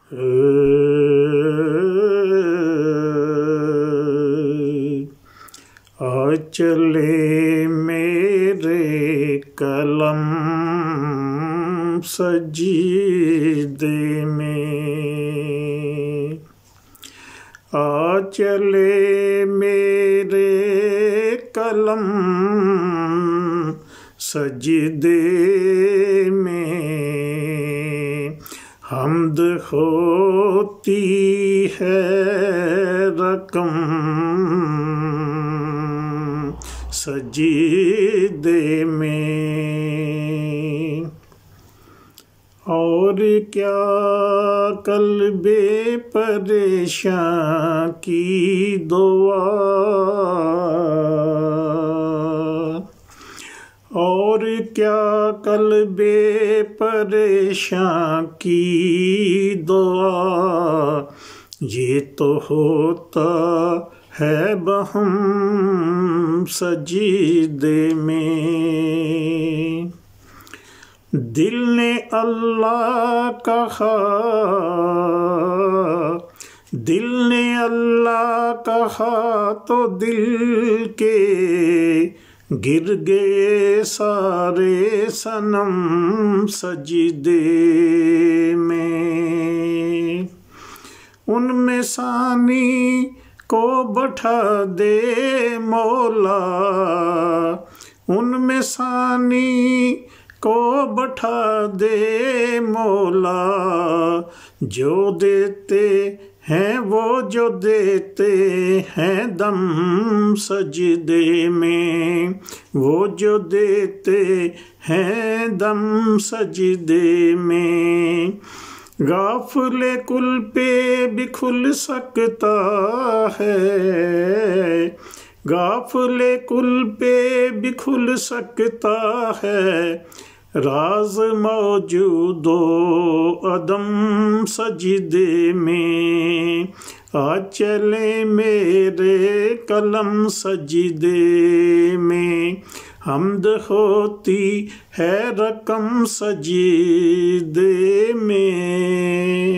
आ चले मेरे कलम सजीदे में, आ चले मेरे कलम सजीदे में। हम्द होती है रकम सजीदे में। और क्या कल्बे परेशान की दुआ, और क्या कल्बे परेशान की दुआ। ये तो होता है बहम सजीदे में। दिल ने अल्लाह कहा, दिल ने अल्लाह कहा तो दिल के गिर गए सारे सनम सजीदे में। उनमें सानी को बैठा दे मौला, उनमें सानी को बैठा दे मौला। जो देते हैं वो जो देते हैं दम सजदे में, वो जो देते हैं दम सजदे में। गाफिले कुल पे भी खुल सकता है, गाफिले कुल पे भी खुल सकता है। राज मौजूदो अदम सजदे में। आ चले मेरे कलम सजदे में। हम्द होती है रकम सजदे में।